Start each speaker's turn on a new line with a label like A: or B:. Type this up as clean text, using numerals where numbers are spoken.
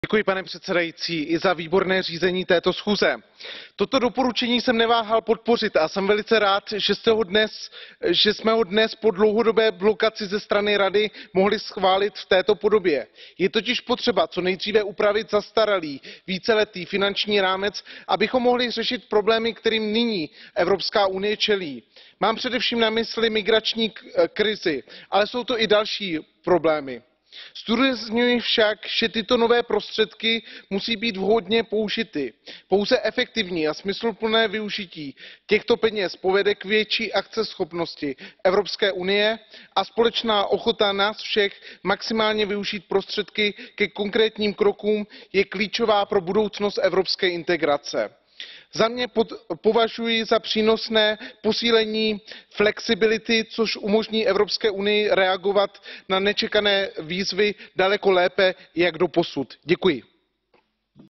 A: Děkuji, pane předsedající, i za výborné řízení této schůze. Toto doporučení jsem neváhal podpořit a jsem velice rád, že jsme ho dnes po dlouhodobé blokaci ze strany Rady mohli schválit v této podobě. Je totiž potřeba co nejdříve upravit zastaralý víceletý finanční rámec, abychom mohli řešit problémy, kterým nyní Evropská unie čelí. Mám především na mysli migrační krizi, ale jsou to i další problémy. Zdůrazňuji však, že tyto nové prostředky musí být vhodně použity. Pouze efektivní a smysluplné využití těchto peněz povede k větší akceschopnosti Evropské unie a společná ochota nás všech maximálně využít prostředky ke konkrétním krokům je klíčová pro budoucnost evropské integrace. Za mě považuji za přínosné posílení flexibility, což umožní Evropské unii reagovat na nečekané výzvy daleko lépe jak doposud. Děkuji.